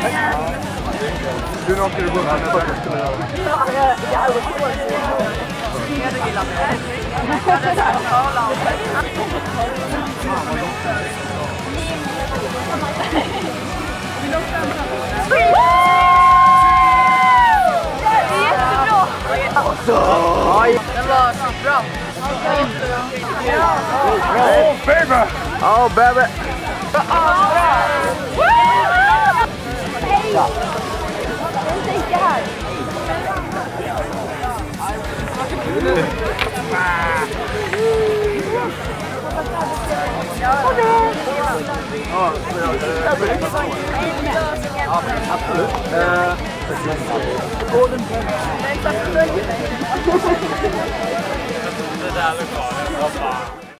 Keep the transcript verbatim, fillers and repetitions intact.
Du åker du bubblan med vad jag skulle göra. Jag gillar det. Jag talar om det. Den var bra. Oh baby! Oh baby! Absolut. Det där lokalen var bara